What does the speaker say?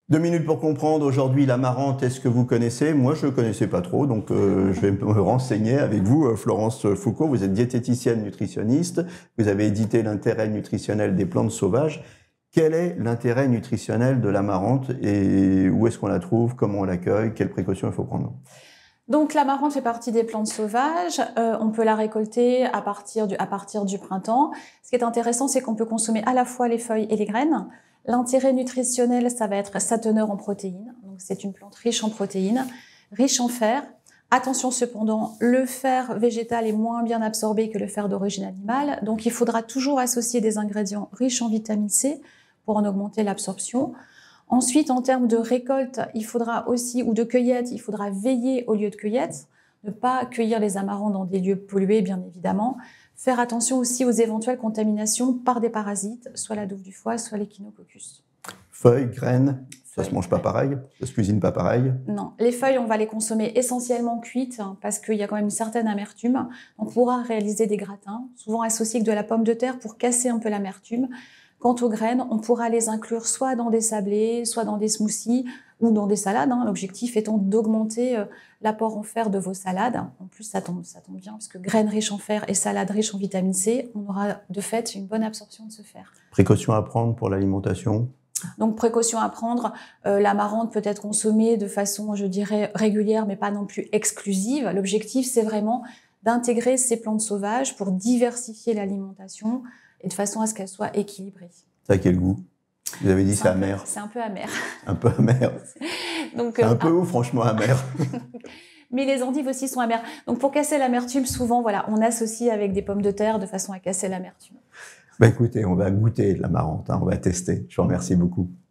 2 minutes pour comprendre. Aujourd'hui, l'amarante, est-ce que vous connaissez? Moi, je ne connaissais pas trop, donc je vais me renseigner avec vous. Florence Foucault, vous êtes diététicienne nutritionniste. Vous avez édité l'intérêt nutritionnel des plantes sauvages. Quel est l'intérêt nutritionnel de l'amarante et où est-ce qu'on la trouve? Comment on l'accueille? Quelles précautions il faut prendre? Donc l'amarante fait partie des plantes sauvages. On peut la récolter à partir du printemps. Ce qui est intéressant, c'est qu'on peut consommer à la fois les feuilles et les graines. L'intérêt nutritionnel, ça va être sa teneur en protéines. Donc c'est une plante riche en protéines, riche en fer. Attention cependant, le fer végétal est moins bien absorbé que le fer d'origine animale. Donc il faudra toujours associer des ingrédients riches en vitamine C pour en augmenter l'absorption. Ensuite, en termes de récolte, il faudra aussi, ou de cueillette, il faudra veiller au lieu de cueillette, ne pas cueillir les amarants dans des lieux pollués, bien évidemment. Faire attention aussi aux éventuelles contaminations par des parasites, soit la douve du foie, soit l'échinococcus. Feuilles, graines, ça se mange pas pareil, ça se cuisine pas pareil. Non, les feuilles, on va les consommer essentiellement cuites parce qu'il y a quand même une certaine amertume. On pourra réaliser des gratins, souvent associés avec de la pomme de terre pour casser un peu l'amertume. Quant aux graines, on pourra les inclure soit dans des sablés, soit dans des smoothies ou dans des salades. L'objectif étant d'augmenter l'apport en fer de vos salades. En plus, ça tombe bien, parce que graines riches en fer et salades riches en vitamine C, on aura de fait une bonne absorption de ce fer. Précautions à prendre pour l'alimentation? Donc, précaution à prendre, l'amarante peut être consommée de façon, je dirais, régulière, mais pas non plus exclusive. L'objectif, c'est vraiment d'intégrer ces plantes sauvages pour diversifier l'alimentation et de façon à ce qu'elle soit équilibrée. Ça a quel goût? Vous avez dit c'est amer. C'est un peu amer. Un peu amer. Donc, un peu ou franchement amer? Mais les endives aussi sont amères. Donc pour casser l'amertume, souvent, voilà, on associe avec des pommes de terre de façon à casser l'amertume. Écoutez, on va goûter de l'amarante, on va tester. Je vous remercie beaucoup.